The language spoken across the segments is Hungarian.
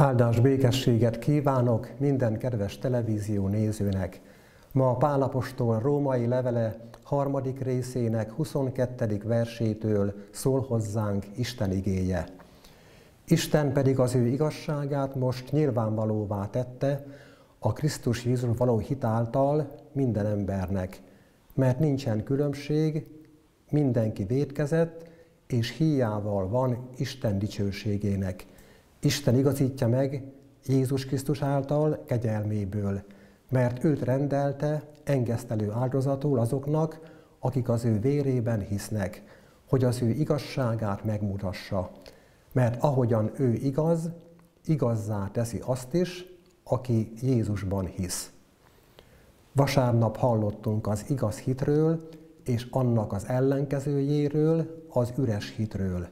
Áldás békességet kívánok minden kedves televízió nézőnek! Ma Pál apostol római levele 3. részének 22. versétől szól hozzánk Isten igéje. Isten pedig az ő igazságát most nyilvánvalóvá tette a Krisztus Jézus való hit által minden embernek, mert nincsen különbség, mindenki vétkezett, és híjával van Isten dicsőségének. Isten igazítja meg Jézus Krisztus által kegyelméből, mert őt rendelte engesztelő áldozatul azoknak, akik az ő vérében hisznek, hogy az ő igazságát megmutassa. Mert ahogyan ő igaz, igazzá teszi azt is, aki Jézusban hisz. Vasárnap hallottunk az igaz hitről, és annak az ellenkezőjéről, az üres hitről.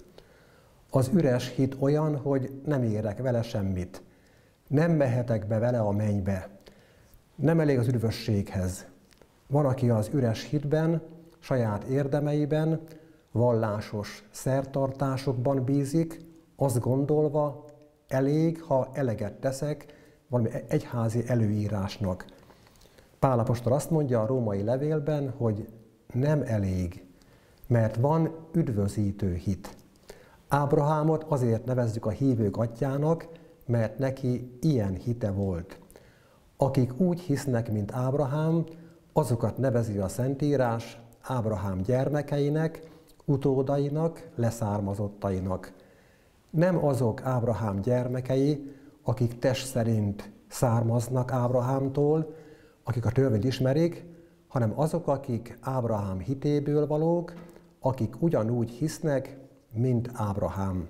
Az üres hit olyan, hogy nem érek vele semmit. Nem mehetek be vele a mennybe. Nem elég az üdvösséghez. Van, aki az üres hitben, saját érdemeiben, vallásos szertartásokban bízik, azt gondolva, elég, ha eleget teszek valami egyházi előírásnak. Pál apostol azt mondja a római levélben, hogy nem elég, mert van üdvözítő hit. Ábrahámot azért nevezzük a hívők atyjának, mert neki ilyen hite volt. Akik úgy hisznek, mint Ábrahám, azokat nevezi a Szentírás Ábrahám gyermekeinek, utódainak, leszármazottainak. Nem azok Ábrahám gyermekei, akik test szerint származnak Ábrahámtól, akik a törvényt ismerik, hanem azok, akik Ábrahám hitéből valók, akik ugyanúgy hisznek, mint Ábrahám.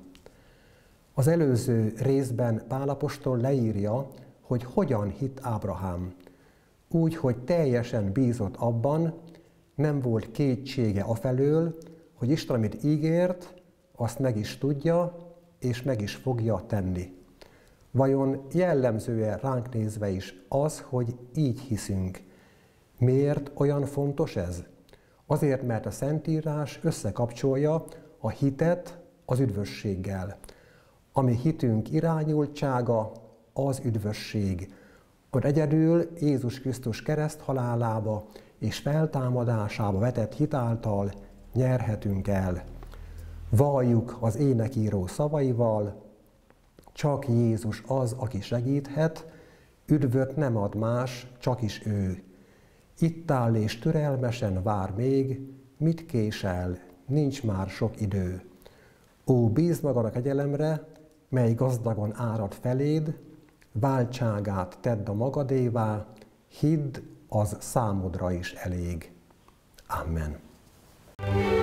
Az előző részben Pál apostol leírja, hogy hogyan hitt Ábrahám. Úgy, hogy teljesen bízott abban, nem volt kétsége afelől, hogy Isten, amit ígért, azt meg is tudja, és meg is fogja tenni. Vajon jellemző-e ránk nézve is az, hogy így hiszünk? Miért olyan fontos ez? Azért, mert a Szentírás összekapcsolja a hitet az üdvösséggel. A mi hitünk irányultsága az üdvösség, hogy egyedül Jézus Krisztus kereszthalálába és feltámadásába vetett hit által nyerhetünk el. Valljuk az énekíró szavaival, csak Jézus az, aki segíthet, üdvöt nem ad más, csak is ő. Itt áll és türelmesen vár még, mit késel, nincs már sok idő. Ó, bízd magad a kegyelemre, mely gazdagon árad feléd, váltságát tedd a magadévá, hidd, az számodra is elég. Amen.